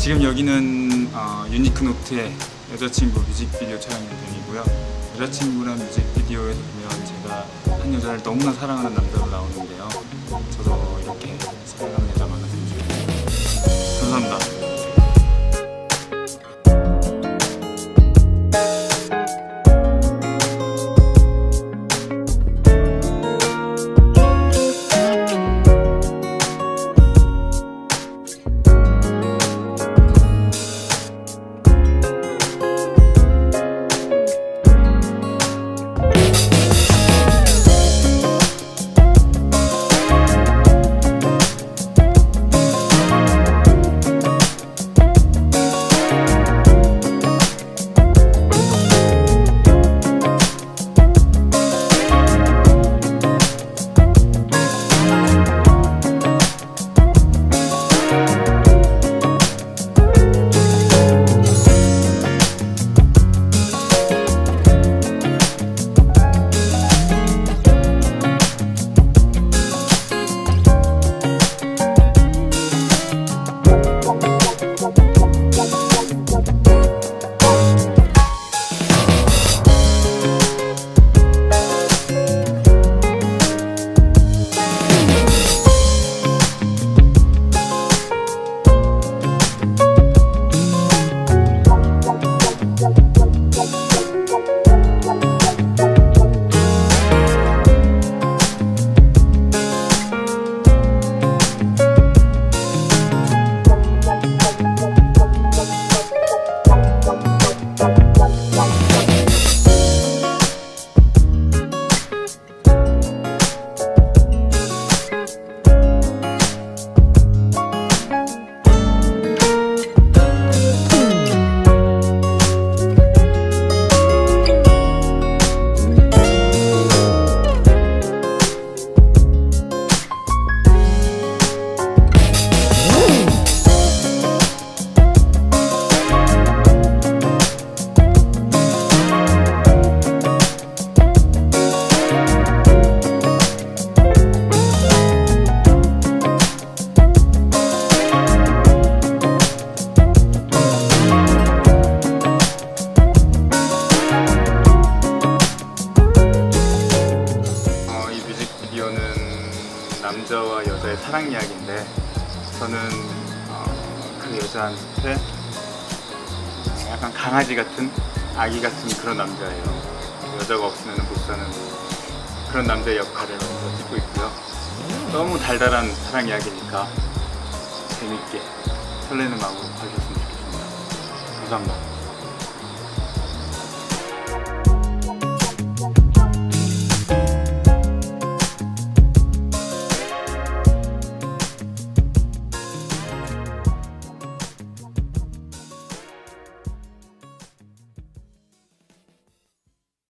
지금 여기는 유니크노트의 여자친구 뮤직비디오 촬영 현장이고요. 여자친구란 뮤직비디오에서 보면 제가 한 여자를 너무나 사랑하는 남자로 나오는데요. 저도 이렇게 사랑하는 여자 만났으면 좋겠습니다. 감사합니다. 남자와 여자의 사랑 이야기인데 저는 그 여자한테 약간 강아지 같은, 아기 같은 그런 남자예요. 여자가 없으면 못 사는 그런 남자의 역할을 찍고 있고요. 너무 달달한 사랑 이야기니까 재밌게 설레는 마음으로 봐주셨으면 좋겠습니다. 감사합니다.